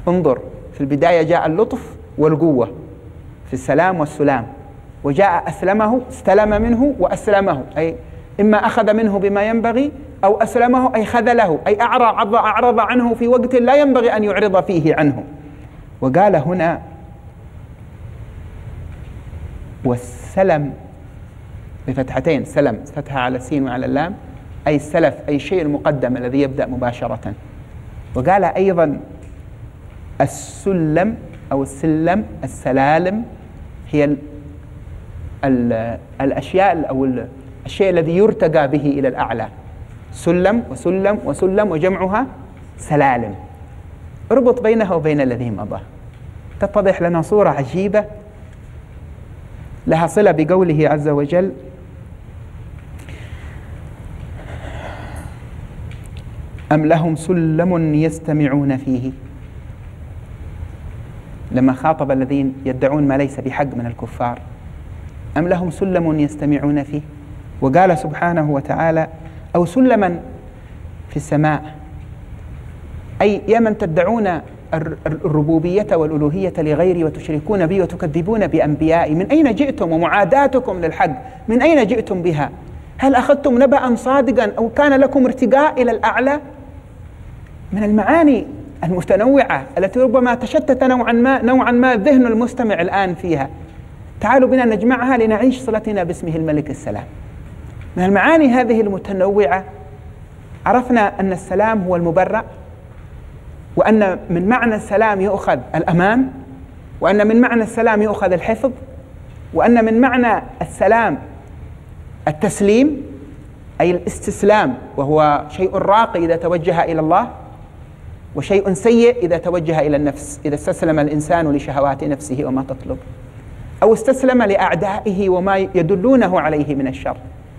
انظر، في البداية جاء اللطف والقوة في السلام والسلام، وجاء أسلمه، استلم منه وأسلمه، أي إما أخذ منه بما ينبغي أو أسلمه أي خذله، أي أعرض عنه في وقت لا ينبغي أن يعرض فيه عنه. وقال هنا والسلم بفتحتين، سلم فتحة على السين وعلى اللام، أي السلف، أي الشيء المقدم الذي يبدأ مباشرة. وقال أيضا السلم أو السلم، السلالم هي الأشياء أو الشيء الذي يرتقى به إلى الأعلى، سلم وسلم وسلم وجمعها سلالم. اربط بينها وبين الذي مضى تتضح لنا صورة عجيبة لها صلة بقوله عز وجل: أم لهم سلم يستمعون فيه، لما خاطب الذين يدعون ما ليس بحق من الكفار، أم لهم سلم يستمعون فيه. وقال سبحانه وتعالى: أو سلما في السماء، أي يا من تدعون الربوبية والألوهية لغيري وتشركون بي وتكذبون بأنبيائي، من أين جئتم؟ ومعاداتكم للحق من أين جئتم بها؟ هل أخذتم نبأ صادقا أو كان لكم ارتقاء إلى الأعلى؟ من المعاني المتنوعة التي ربما تشتت نوعا ما ذهن المستمع الآن فيها، تعالوا بنا نجمعها لنعيش صلتنا باسمه الملك السلام. من المعاني هذه المتنوعة عرفنا أن السلام هو المبرأ، وأن من معنى السلام يؤخذ الأمان، وأن من معنى السلام يؤخذ الحفظ، وأن من معنى السلام التسليم أي الاستسلام، وهو شيء راقي إذا توجه إلى الله، وشيء سيء إذا توجه إلى النفس، إذا استسلم الإنسان لشهوات نفسه وما تطلب، أو استسلم لأعدائه وما يدلونه عليه من الشر.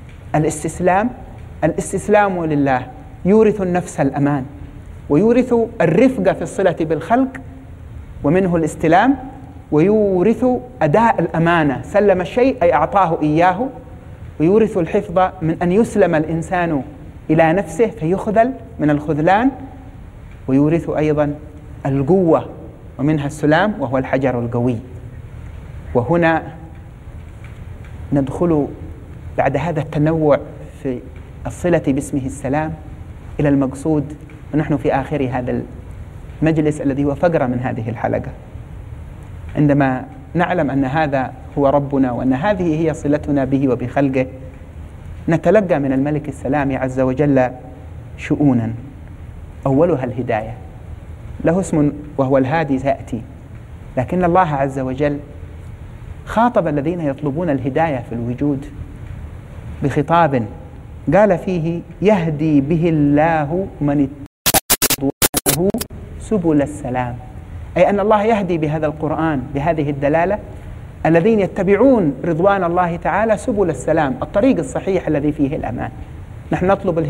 الاستسلام لله يورث النفس الأمان، ويورث الرفق في الصلة بالخلق، ومنه الاستلام، ويورث أداء الأمانة، سلم الشيء أي أعطاه إياه، ويورث الحفظ من أن يسلم الإنسان إلى نفسه فيخذل من الخذلان، ويورث أيضا القوة، ومنها السلام وهو الحجر القوي. وهنا ندخل بعد هذا التنوع في الصلة باسمه السلام إلى المقصود، ونحن في آخر هذا المجلس الذي هو فقرة من هذه الحلقة. عندما نعلم أن هذا هو ربنا وأن هذه هي صلتنا به وبخلقه، نتلقى من الملك السلام عز وجل شؤونا، أولها الهداية، له اسم وهو الهادي سيأتي، لكن الله عز وجل خاطب الذين يطلبون الهداية في الوجود بخطاب قال فيه: يهدي به الله من اتبعه سبل السلام، أي أن الله يهدي بهذا القرآن بهذه الدلالة الذين يتبعون رضوان الله تعالى سبل السلام، الطريق الصحيح الذي فيه الأمان. نحن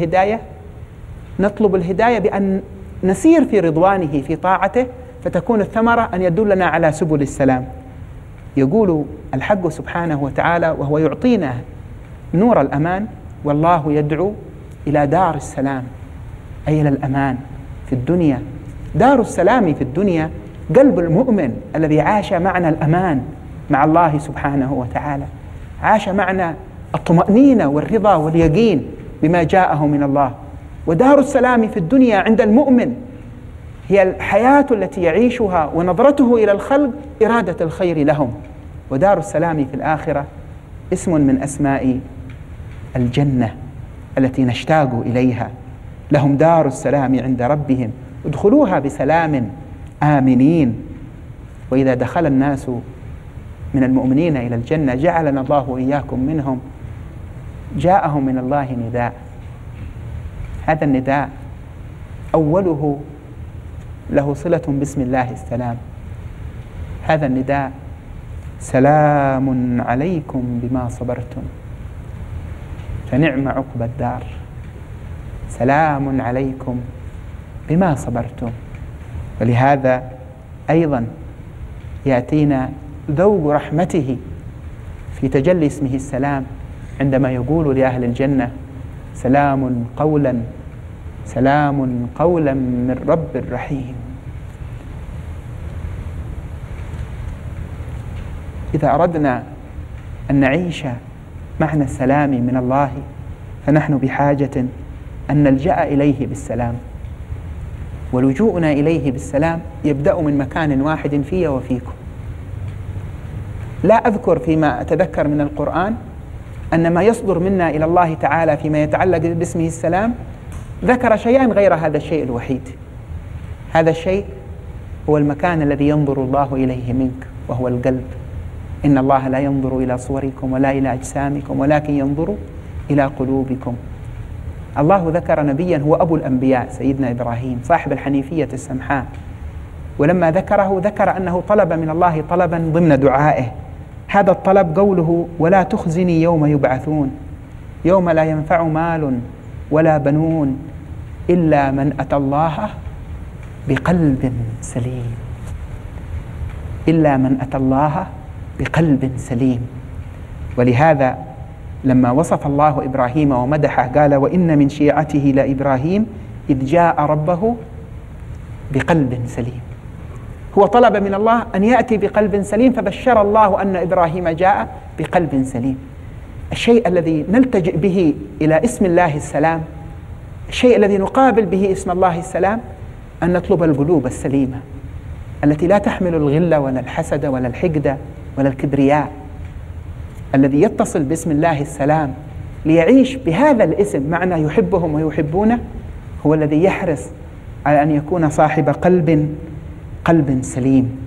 نطلب الهداية بأن نسير في رضوانه في طاعته، فتكون الثمرة أن يدلنا على سبل السلام. يقول الحق سبحانه وتعالى وهو يعطينا نور الأمان: والله يدعو إلى دار السلام، أي إلى الأمان في الدنيا. دار السلام في الدنيا قلب المؤمن الذي عاش معنى الأمان مع الله سبحانه وتعالى، عاش معنى الطمأنينة والرضا واليقين بما جاءه من الله. ودار السلام في الدنيا عند المؤمن هي الحياة التي يعيشها ونظرته إلى الخلق إرادة الخير لهم. ودار السلام في الآخرة اسم من أسماء الجنة التي نشتاق إليها. لهم دار السلام عند ربهم ادخلوها بسلام آمنين. وإذا دخل الناس من المؤمنين إلى الجنة جعلنا الله وإياكم منهم، جاءهم من الله نداء. هذا النداء أوله له صلة باسم الله السلام. هذا النداء: سلام عليكم بما صبرتم فنعم عقبى الدار. سلام عليكم بما صبرتم. ولهذا أيضا يأتينا ذوق رحمته في تجلي اسمه السلام عندما يقول لأهل الجنة: سلام قولا من رب رحيم. إذا أردنا أن نعيش معنى السلام من الله فنحن بحاجة أن نلجأ إليه بالسلام، ولجوءنا إليه بالسلام يبدأ من مكان واحد في وفيكم. لا أذكر فيما أتذكر من القرآن أن ما يصدر منا إلى الله تعالى فيما يتعلق باسمه السلام ذكر شيئا غير هذا الشيء الوحيد. هذا الشيء هو المكان الذي ينظر الله إليه منك، وهو القلب. إن الله لا ينظر إلى صوركم ولا إلى أجسامكم ولكن ينظر إلى قلوبكم. الله ذكر نبيا هو أبو الأنبياء سيدنا إبراهيم صاحب الحنيفية السمحاء، ولما ذكره ذكر أنه طلب من الله طلبا ضمن دعائه. هذا الطلب قوله: ولا تخزني يوم يبعثون يوم لا ينفع مال ولا بنون إلا من أتى الله بقلب سليم. إلا من أتى الله بقلب سليم. ولهذا لما وصف الله إبراهيم ومدحه قال: وإن من شيعته لإبراهيم إذ جاء ربه بقلب سليم. هو طلب من الله أن يأتي بقلب سليم، فبشر الله أن إبراهيم جاء بقلب سليم. الشيء الذي نلتجئ به إلى اسم الله السلام، الشيء الذي نقابل به اسم الله السلام، أن نطلب القلوب السليمة التي لا تحمل الغل ولا الحسد ولا الحقد ولا الكبرياء. الذي يتصل باسم الله السلام ليعيش بهذا الاسم معنى يحبهم ويحبونه هو الذي يحرص على أن يكون صاحب قلب سليم.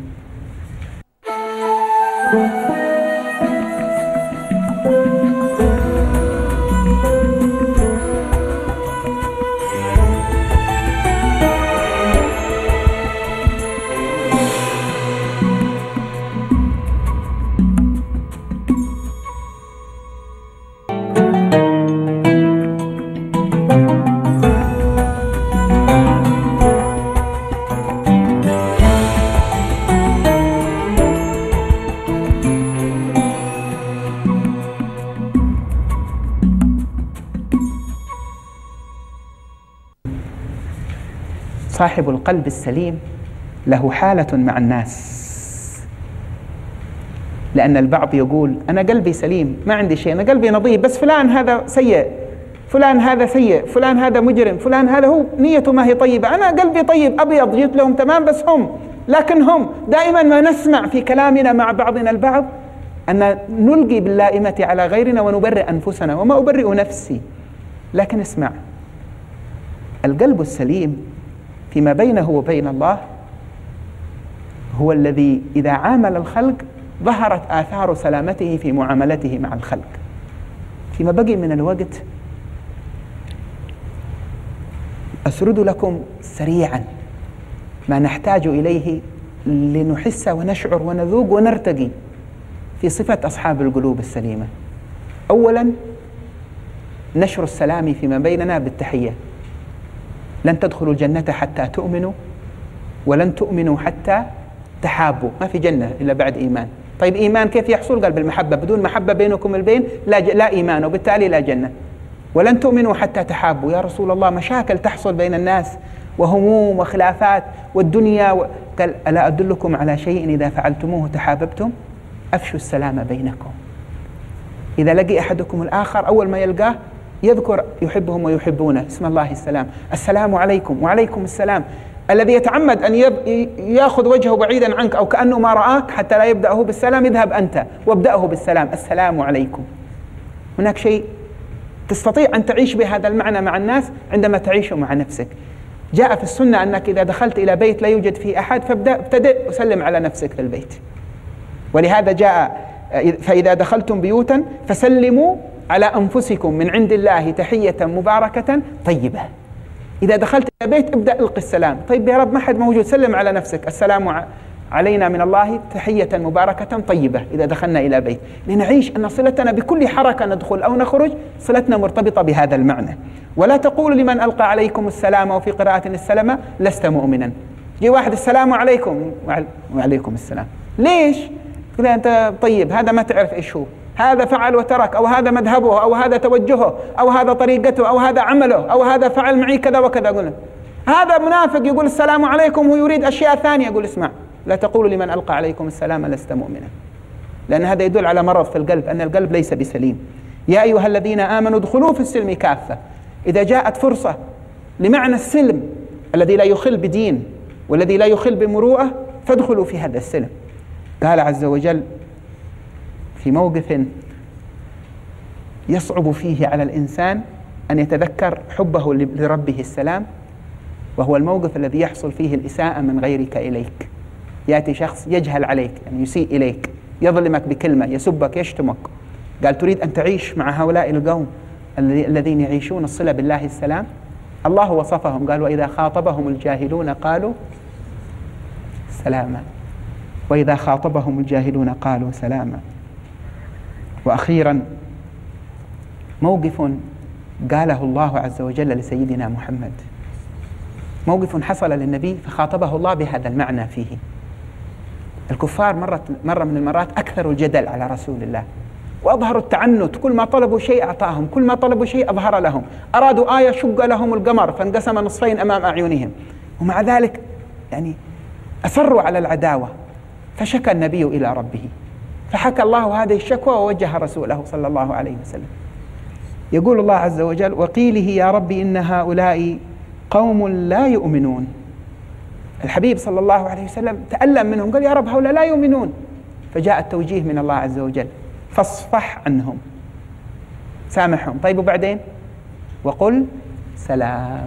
صاحب القلب السليم له حالة مع الناس، لأن البعض يقول: أنا قلبي سليم ما عندي شيء، أنا قلبي نظيف، بس فلان هذا سيء، فلان هذا سيء، فلان هذا مجرم، فلان هذا هو نيته ما هي طيبة، أنا قلبي طيب أبيض جيت لهم تمام، بس لكن هم دائما ما نسمع في كلامنا مع بعضنا البعض أن نلقي باللائمة على غيرنا ونبرئ أنفسنا، وما أبرئ نفسي. لكن اسمع، القلب السليم فيما بينه وبين الله هو الذي إذا عامل الخلق ظهرت آثار سلامته في معاملته مع الخلق. فيما بقي من الوقت أسرد لكم سريعا ما نحتاج إليه لنحس ونشعر ونذوق ونرتقي في صفة أصحاب القلوب السليمة. أولا، نشر السلام فيما بيننا بالتحية. لن تدخلوا الجنة حتى تؤمنوا، ولن تؤمنوا حتى تحابوا. ما في جنة إلا بعد إيمان. طيب إيمان كيف يحصل؟ قال بالمحبة. بدون محبة بينكم البين لا إيمان، وبالتالي لا جنة. ولن تؤمنوا حتى تحابوا. يا رسول الله مشاكل تحصل بين الناس وهموم وخلافات والدنيا قال: ألا أدلكم على شيء إذا فعلتموه تحاببتم؟ أفشوا السلام بينكم. إذا لقي أحدكم الآخر أول ما يلقاه يذكر يحبهم ويحبونه اسم الله السلام. السلام عليكم. وعليكم السلام. الذي يتعمد أن يأخذ وجهه بعيدا عنك أو كأنه ما رآك حتى لا يبدأه بالسلام، اذهب أنت وابدأه بالسلام. السلام عليكم. هناك شيء تستطيع أن تعيش بهذا المعنى مع الناس عندما تعيش مع نفسك. جاء في السنة أنك إذا دخلت إلى بيت لا يوجد فيه أحد فابتدئ وسلم على نفسك في البيت. ولهذا جاء: فإذا دخلتم بيوتا فسلموا على أنفسكم من عند الله تحية مباركة طيبة. إذا دخلت إلى بيت ابدأ القي السلام. طيب يا رب ما حد موجود، سلم على نفسك. السلام علينا من الله تحية مباركة طيبة إذا دخلنا إلى بيت، لنعيش أن صلتنا بكل حركة ندخل أو نخرج صلتنا مرتبطة بهذا المعنى. ولا تقول لمن ألقى عليكم السلام، وفي قراءة السلام لست مؤمنا. جي واحد: السلام عليكم. وعليكم السلام. ليش؟ قل أنت طيب، هذا ما تعرف إيش هو، هذا فعل وترك، أو هذا مذهبه، أو هذا توجهه، أو هذا طريقته، أو هذا عمله، أو هذا فعل معي كذا وكذا. قلنا هذا منافق يقول السلام عليكم، هو يريد أشياء ثانية. يقول: اسمع، لا تقولوا لمن ألقى عليكم السلام لست مؤمنا. لأن هذا يدل على مرض في القلب، أن القلب ليس بسليم. يا أيها الذين آمنوا ادخلوا في السلم كافة. إذا جاءت فرصة لمعنى السلم الذي لا يخل بدين والذي لا يخل بمروءة فادخلوا في هذا السلم. قال عز وجل في موقف يصعب فيه على الإنسان أن يتذكر حبه لربه السلام، وهو الموقف الذي يحصل فيه الإساءة من غيرك إليك. يأتي شخص يجهل عليك، يعني يسيء إليك، يظلمك بكلمة، يسبك، يشتمك. قال تريد أن تعيش مع هؤلاء القوم الذين يعيشون الصلة بالله السلام؟ الله وصفهم قال وإذا خاطبهم الجاهلون قالوا سلاما، وإذا خاطبهم الجاهلون قالوا سلاما. وأخيرا موقف قاله الله عز وجل لسيدنا محمد، موقف حصل للنبي فخاطبه الله بهذا المعنى فيه. الكفار مرة من المرات أكثروا الجدل على رسول الله وأظهروا التعنت، كل ما طلبوا شيء أعطاهم، كل ما طلبوا شيء أظهر لهم. أرادوا آية شق لهم القمر فانقسم نصفين أمام أعينهم، ومع ذلك يعني أصروا على العداوة. فشكى النبي إلى ربه، فحكى الله هذه الشكوى ووجه رسوله صلى الله عليه وسلم. يقول الله عز وجل وقيله يا ربي إن هؤلاء قوم لا يؤمنون. الحبيب صلى الله عليه وسلم تألم منهم، قال يا رب هؤلاء لا يؤمنون. فجاء التوجيه من الله عز وجل فاصفح عنهم، سامحهم. طيب وبعدين؟ وقل سلام.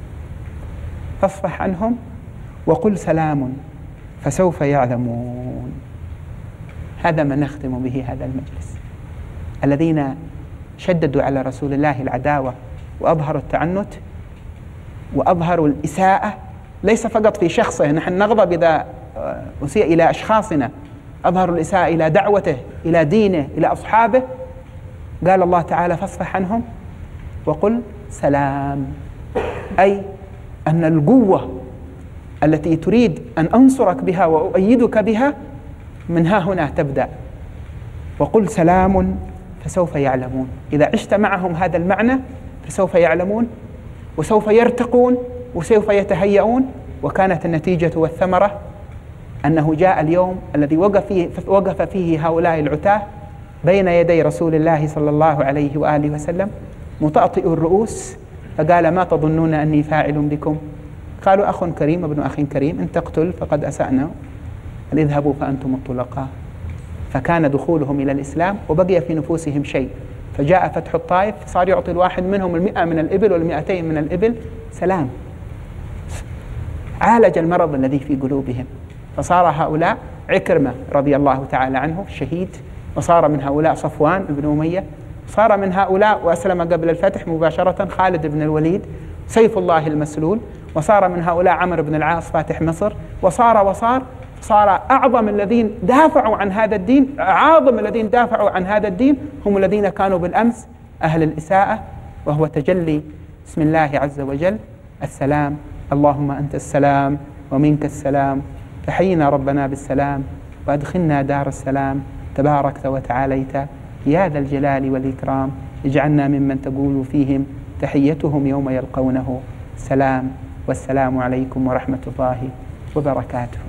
فاصفح عنهم وقل سلام فسوف يعلمون. هذا ما نختم به هذا المجلس. الذين شددوا على رسول الله العداوة وأظهروا التعنت وأظهروا الإساءة، ليس فقط في شخصه، نحن نغضب إذا أسيء إلى أشخاصنا، أظهروا الإساءة إلى دعوته، إلى دينه، إلى أصحابه. قال الله تعالى فاصفح عنهم وقل سلام، أي أن القوة التي تريد أن أنصرك بها وأؤيدك بها من ها هنا تبدأ. وقل سلام فسوف يعلمون. إذا عشت معهم هذا المعنى فسوف يعلمون وسوف يرتقون وسوف يتهيئون. وكانت النتيجة والثمرة أنه جاء اليوم الذي وقف فيه هؤلاء العتاة بين يدي رسول الله صلى الله عليه وآله وسلم مطأطئ الرؤوس، فقال ما تظنون أني فاعل بكم؟ قالوا أخ كريم ابن أخ كريم، إن تقتل فقد أسأنا، قال اذهبوا فأنتم الطلقاء. فكان دخولهم إلى الإسلام وبقي في نفوسهم شيء، فجاء فتح الطائف صار يعطي الواحد منهم 100 من الإبل وال200 من الإبل سلام، عالج المرض الذي في قلوبهم. فصار هؤلاء عكرمة رضي الله تعالى عنه الشهيد، وصار من هؤلاء صفوان بن أمية، صار من هؤلاء وأسلم قبل الفتح مباشرة خالد بن الوليد سيف الله المسلول، وصار من هؤلاء عمرو بن العاص فاتح مصر، صار أعظم الذين دافعوا عن هذا الدين، أعظم الذين دافعوا عن هذا الدين هم الذين كانوا بالأمس أهل الإساءة، وهو تجلي بسم الله عز وجل السلام. اللهم أنت السلام ومنك السلام، فحينا ربنا بالسلام وأدخلنا دار السلام، تباركت وتعاليت يا ذا الجلال والإكرام. اجعلنا ممن تقول فيهم تحيتهم يوم يلقونه سلام، والسلام عليكم ورحمة الله وبركاته.